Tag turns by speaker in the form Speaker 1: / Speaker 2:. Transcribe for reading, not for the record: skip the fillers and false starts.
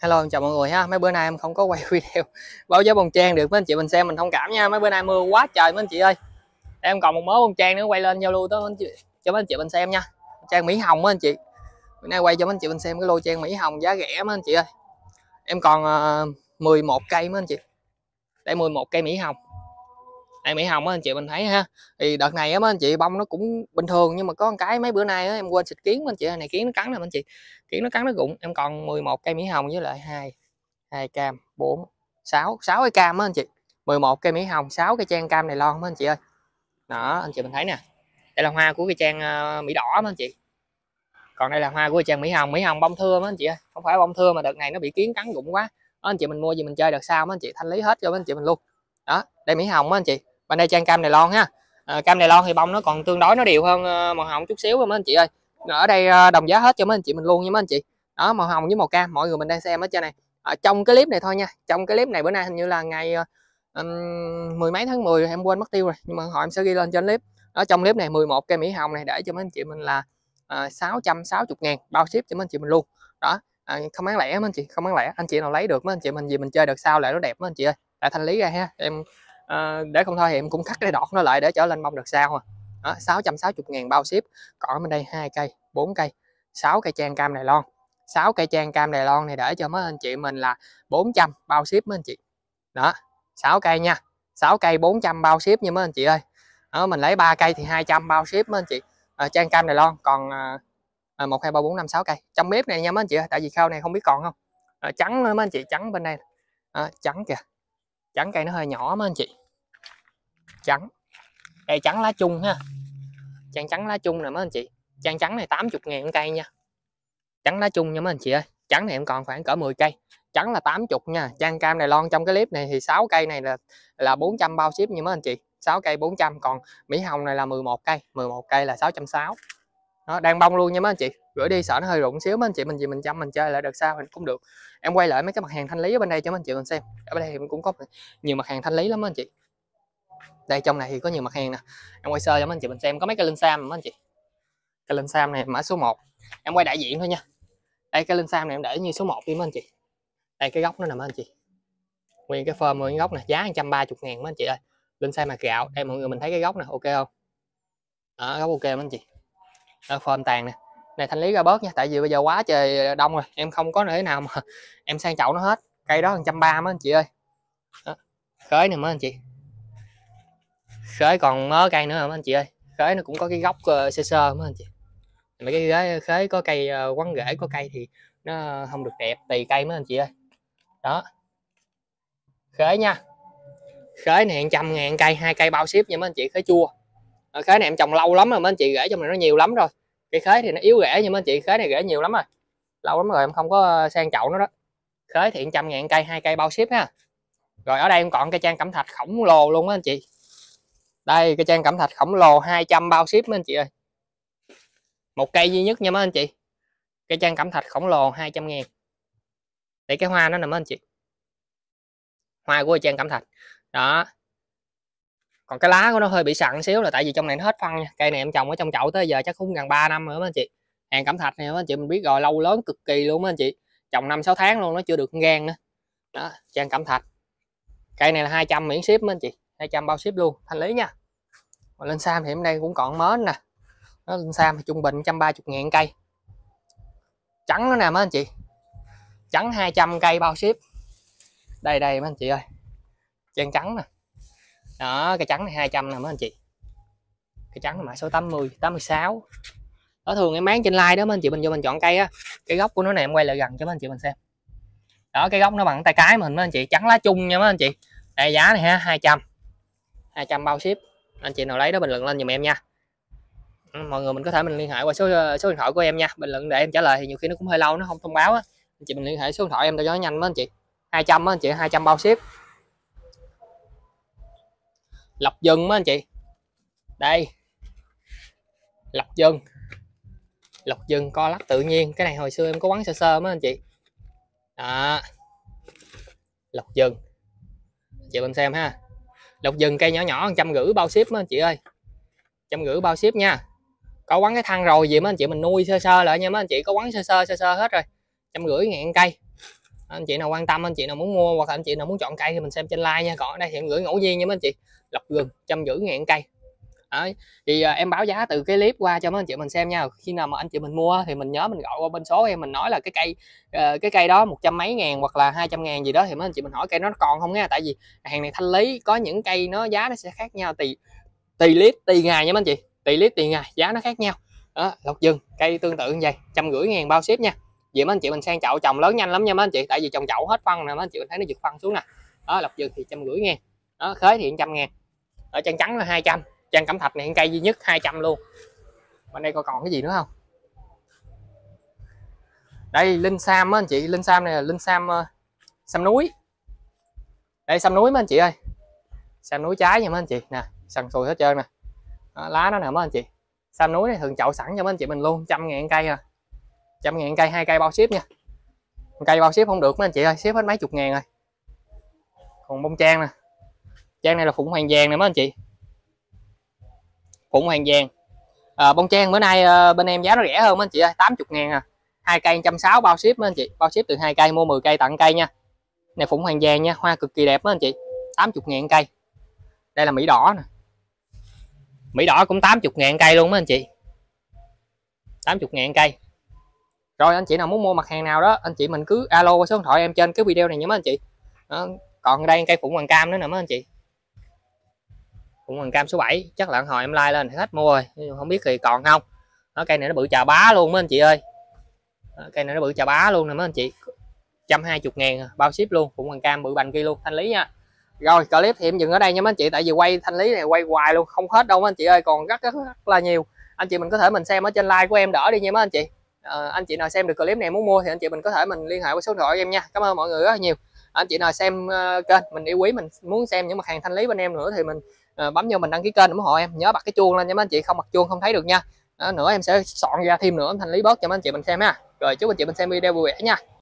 Speaker 1: Hello, em chào mọi người ha. Mấy bữa nay em không có quay video báo giá bông trang được mấy anh chị mình xem mình thông cảm nha. Mấy bữa nay mưa quá trời mấy anh chị ơi. Em còn một mớ bông trang nữa quay lên giao lưu tới mấy anh chị, cho mấy anh chị mình xem nha. Trang Mỹ Hồng mấy anh chị. Bữa nay quay cho mấy anh chị mình xem cái lô trang Mỹ Hồng giá rẻ mấy anh chị ơi. Em còn 11 cây mấy anh chị. Đây 11 cây Mỹ Hồng. Đây Mỹ Hồng mấy anh chị mình thấy ha. Thì đợt này á mấy anh chị bông nó cũng bình thường, nhưng mà có một cái mấy bữa nay á, em quên xịt kiến mấy anh chị. Này kiến nó cắn nè mấy anh chị. Kiến nó cắn nó rụng. Em còn 11 cây Mỹ Hồng với lại hai cam 4 6 cái cam á anh chị. 11 cây Mỹ Hồng, 6 cây trang cam này lon á anh chị ơi. Đó anh chị mình thấy nè. Đây là hoa của cây trang Mỹ đỏ á anh chị. Còn đây là hoa của cây trang Mỹ Hồng. Mỹ Hồng bông thưa á anh chị ơi, không phải bông thưa mà đợt này nó bị kiến cắn rụng quá. Đó, anh chị mình mua gì mình chơi đợt sau anh chị thanh lý hết cho anh chị mình luôn. Đó đây Mỹ Hồng á anh chị. Bên đây trang cam này lon ha. Cam này lon thì bông nó còn tương đối nó đều hơn màu hồng chút xíu mấy anh chị ơi. Ở đây đồng giá hết cho mấy anh chị mình luôn nha mấy anh chị. Đó màu hồng với màu cam mọi người mình đang xem ở trên này. Trong cái clip này thôi nha, trong cái clip này bữa nay hình như là ngày mười mấy tháng 10 em quên mất tiêu rồi, nhưng mà họ em sẽ ghi lên trên clip. Ở trong clip này 11 cây Mỹ Hồng này để cho mấy anh chị mình là 660.000 bao ship cho mấy anh chị mình luôn. Đó không bán lẻ mấy anh chị, không bán lẻ, anh chị nào lấy được mấy anh chị mình gì mình chơi đợt sau lại nó đẹp mấy anh chị ơi. Lại thanh lý ra ha em. Để không thôi thì em cũng cắt cái đọt nó lại để trở lên bông đợt sau. Đó, 660.000 bao ship. Còn bên đây 2 cây 4 cây 6 cây trang cam Đài Loan, 6 cây trang cam Đài Loan này để cho mấy anh chị mình là 400 bao ship mấy anh chị. Đó 6 cây nha, 6 cây 400 bao ship nha mấy anh chị ơi. Đó, mình lấy 3 cây thì 200 bao ship mấy anh chị. Trang cam Đài Loan còn 1 2 3 4 5 6 cây trong bếp này nha mấy anh chị ơi. Tại vì khâu này không biết còn không. Trắng nữa mấy anh chị, trắng bên đây. Trắng kìa, trắng cây nó hơi nhỏ mấy anh chị. Trắng đây, trắng lá chung ha, trang trắng lá chung nè mấy anh chị. Trang trắng này 80.000 cây nha, trắng lá chung nha mấy anh chị ơi. Trắng này em còn khoảng cỡ 10 cây, trắng là 80 nha. Trang cam Đài Loan trong cái clip này thì 6 cây này là 400 bao ship nha mấy anh chị. 6 cây 400, còn Mỹ Hồng này là 11 cây, 11 cây là 660. Đó, đang bông luôn nha mấy anh chị. Gửi đi sợ nó hơi rụng xíu mấy anh chị mình gì mình chăm mình chơi lại đợt sau mình cũng được. Em quay lại mấy cái mặt hàng thanh lý ở bên đây cho mấy anh chị mình xem. Ở bên đây em cũng có nhiều mặt hàng thanh lý lắm mấy anh chị. Đây trong này thì có nhiều mặt hàng nè, em quay sơ cho mấy anh chị mình xem. Có mấy cái linh sam mấy anh chị. Cái linh sam này mã số 1 em quay đại diện thôi nha. Đây cái linh sam này em để như số 1 đi mấy anh chị. Đây cái góc nó nè mấy anh chị, nguyên cái form nguyên góc này giá 130.000 mấy anh chị ơi. Linh sam mặt gạo đây mọi người mình thấy cái góc nè, ok không? Đó, góc ok mấy anh chị. Đó, form tàn nè. Này thanh lý ra bớt nha, tại vì bây giờ quá trời đông rồi, em không có nơi nào mà em sang chậu nó hết. Cây đó 130 mấy anh chị ơi. Đó. Khới nè mấy anh chị, khới còn mớ cây nữa mấy anh chị ơi. Khới nó cũng có cái góc sơ sơ mấy anh chị. Mấy cái ghế khới có cây quấn rễ có cây thì nó không được đẹp, tùy cây mấy anh chị ơi. Đó khới nha, khới này 100.000 cây, 2 cây bao ship nha mấy anh chị. Khới chua khới này em trồng lâu lắm rồi mấy anh chị, rễ trong này nó nhiều lắm rồi. Cây khới thì nó yếu rễ nha mấy anh chị, khới này rễ nhiều lắm rồi, lâu lắm rồi em không có sang chậu nó đó. Khới thì 100.000 cây, 2 cây bao ship ha. Rồi ở đây em còn cây trang cẩm thạch khổng lồ luôn mấy anh chị. Đây cây trang cẩm thạch khổng lồ 200 bao ship mấy anh chị ơi. Một cây duy nhất nha mấy anh chị. Cây trang cẩm thạch khổng lồ 200.000. Để cái hoa nó nè mấy anh chị, hoa của trang cẩm thạch. Đó. Còn cái lá của nó hơi bị sặn xíu là tại vì trong này nó hết phân nha. Cây này em trồng ở trong chậu tới giờ chắc cũng gần 3 năm rồi mấy anh chị. Hàng cẩm thạch này mấy anh chị mình biết rồi, lâu lớn cực kỳ luôn mấy anh chị. Trồng 5-6 tháng luôn nó chưa được gan nữa. Đó, trang cẩm thạch. Cây này là 200 miễn ship mấy anh chị, 200 bao ship luôn, thanh lý nha. Còn lên sam thì em đây cũng còn mến nè. Nó lên sam thì trung bình 130.000 cây. Trắng nó nè mấy anh chị. Trắng 200 cây bao ship. Đây đây mấy anh chị ơi. Trang trắng nè. Đó, cái trắng này 200 nè mấy anh chị. Cái trắng là mã số 80, 86. Đó thường em bán trên like đó mấy anh chị, mình vô mình chọn cây á. Cái gốc của nó này em quay lại gần cho mấy anh chị mình xem. Đó cái gốc nó bằng tay cái mình mấy anh chị, trắng lá chung nha mấy anh chị. Đây giá này ha, 200. 200 bao ship. Anh chị nào lấy đó bình luận lên giùm em nha. Mọi người mình có thể mình liên hệ qua số điện thoại của em nha. Bình luận để em trả lời thì nhiều khi nó cũng hơi lâu nó không thông báo á. Anh chị mình liên hệ số điện thoại em cho nó nhanh mấy anh chị. 200 mấy anh chị, 200 bao ship. Lộc vừng mấy anh chị. Đây. Lộc vừng. Lộc vừng co lắc tự nhiên, cái này hồi xưa em có quán sơ sơ mấy anh chị. Đó. Lộc vừng. Chị mình xem ha. Lộc vừng cây nhỏ nhỏ 150 bao ship mấy anh chị ơi. 150 bao ship nha. Có quán cái thăng rồi gì mấy anh chị mình nuôi sơ sơ lại nha mấy anh chị, có quán sơ sơ hết rồi. 150.000 cây. Anh chị nào quan tâm, anh chị nào muốn mua hoặc là anh chị nào muốn chọn cây thì mình xem trên like nha. Còn ở đây thì em gửi ngẫu nhiên nha mấy anh chị, lộc gừng 150.000 cây. Đấy. Thì em báo giá từ cái clip qua cho mấy anh chị mình xem nha. Khi nào mà anh chị mình mua thì mình nhớ mình gọi qua bên số em, mình nói là cái cây đó 100 mấy ngàn hoặc là 200.000 gì đó, thì mấy anh chị mình hỏi cây nó còn không nha. Tại vì hàng này thanh lý, có những cây nó giá nó sẽ khác nhau tùy lít tùy ngày nha mấy anh chị, tùy lít tùy ngày giá nó khác nhau. Đó, lộc vừng cây tương tự như vậy 150.000 bao ship nha. Vậy mấy anh chị mình sang chậu trồng lớn nhanh lắm nha mấy anh chị, tại vì trồng chậu hết phân nè mấy anh chị mình thấy nó giật phân xuống nè. Đó, lộc vừng thì 150.000, đó khế thì 100.000, ở trang trắng là 200, trang cẩm thạch này cây duy nhất 200 luôn. Bên đây còn cái gì nữa không? Đây linh sam á anh chị, linh sam này là linh sam sam núi. Đây sam núi mấy anh chị ơi, sam núi trái nha mấy anh chị nè, sần sùi hết trơn nè. Đó, lá nó nè mấy anh chị. Sam núi này thường chậu sẵn cho mấy anh chị mình luôn, 100.000 cây à, 100.000 cây, 2 cây bao ship nha. Cây bao ship không được mấy anh chị ơi, ship hết mấy chục ngàn rồi. Còn bông trang nè, trang này là phụng hoàng vàng nè mấy anh chị, phụng hoàng vàng. Bông trang bữa nay bên em giá nó rẻ hơn mấy anh chị ơi, 80.000 à, 2 cây 160 bao ship mấy anh chị, bao ship từ 2 cây, mua 10 cây tặng cây nha. Này phụng hoàng vàng nha, hoa cực kỳ đẹp mấy anh chị, 80.000 cây. Đây là mỹ đỏ nè, mỹ đỏ cũng 80.000 cây luôn mấy anh chị, 80.000 cây. Rồi anh chị nào muốn mua mặt hàng nào đó anh chị mình cứ alo qua số điện thoại em trên cái video này nha mấy anh chị. Đó. Còn đây cây phụng hoàng cam nữa nè mấy anh chị, phụng hoàng cam số 7 chắc là hồi em like lên thì khách mua rồi, nhưng không biết thì còn không. Đó, cây này nó bự chà bá luôn mấy anh chị ơi. Đó, cây này nó bự chà bá luôn nè mấy anh chị, 120.000 bao ship luôn, phụng hoàng cam bự bành kia luôn, thanh lý nha. Rồi clip thì em dừng ở đây nha mấy anh chị, tại vì quay thanh lý này quay hoài luôn không hết đâu mấy anh chị ơi, còn rất là nhiều. Anh chị mình có thể mình xem ở trên like của em đỡ đi nha mấy anh chị. Anh chị nào xem được clip này muốn mua thì anh chị mình có thể mình liên hệ với số điện thoại của em nha. Cảm ơn mọi người rất là nhiều. Anh chị nào xem kênh mình yêu quý, mình muốn xem những mặt hàng thanh lý bên em nữa thì mình bấm vô mình đăng ký kênh ủng hộ em, nhớ bật cái chuông lên nha mấy anh chị, không bật chuông không thấy được nha. Nữa em sẽ soạn ra thêm nữa thanh lý bớt cho mấy anh chị mình xem ha. Rồi chúc anh chị mình xem video vui vẻ nha.